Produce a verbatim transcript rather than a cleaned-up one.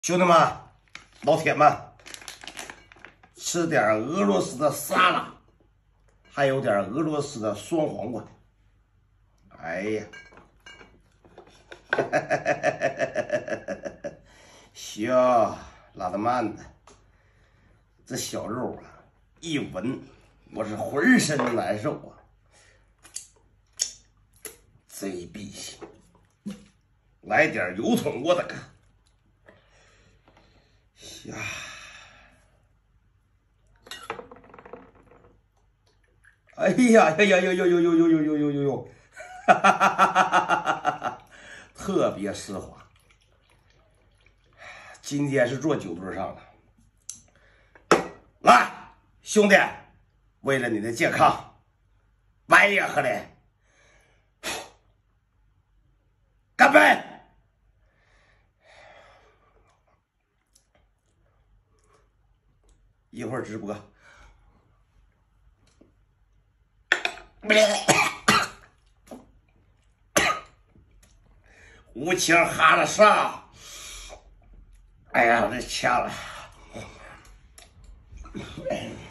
兄弟们，老铁们，吃点俄罗斯的沙拉，还有点俄罗斯的酸黄瓜。哎呀，行，拉得慢的。这小肉啊，一闻我是浑身难受啊，贼逼心。来点油桶我的个！呀，哎呀呀呀呀呦呦呦呦呦呦呦呦呦，哈哈哈哈哈哈！特别丝滑。今天是坐酒墩上的，来，兄弟，为了你的健康，白烈喝的，干杯！一会儿直播。无情哈了上，哎呀，我这呛了。